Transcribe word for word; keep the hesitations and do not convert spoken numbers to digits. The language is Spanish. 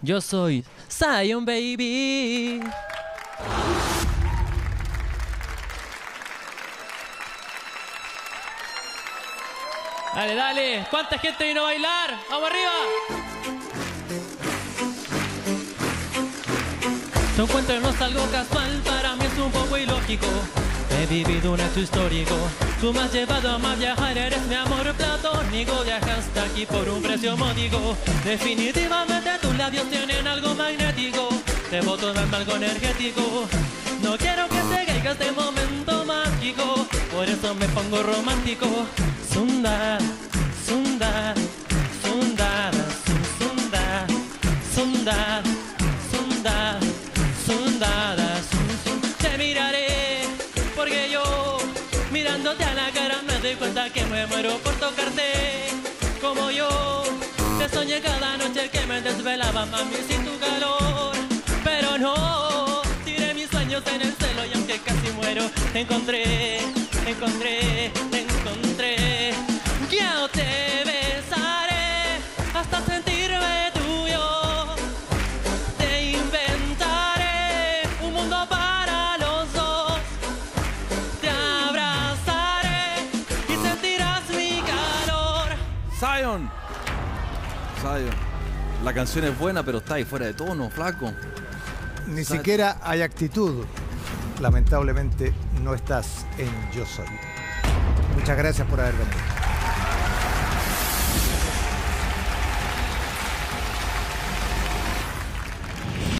Yo soy Zion Baby. Dale, dale. ¿Cuánta gente vino a bailar? ¡Vamos arriba! Te encuentro no es algo casual, para mí es un poco ilógico. He vivido un acto histórico. Tú me has llevado a más viajar, eres mi amor platónico. Viajaste aquí por un precio módico. Definitivamente tus labios tienen algo magnético. Te boto en algo energético. No quiero que se caiga este momento mágico. Por eso me pongo romántico. Sunda, sunda, sunda, sunda, sunda, sunda, sunda, te miraré, porque yo, mirándote a la cara, me doy cuenta que me muero por tocarte. Como yo, te soñé cada noche que me desvelaba, mami, sin tu calor. Pero no, tiré mis sueños en el cielo y aunque casi muero, te encontré, te encontré, te encontré. Yo te besaré hasta sentirme tuyo. Te inventaré un mundo para los dos. Te abrazaré y sentirás mi calor. Zion. Zion. La canción es buena, pero está ahí fuera de tono, flaco. Ni Zion. Siquiera hay actitud. Lamentablemente no estás en Yo Soy. Muchas gracias por haber venido.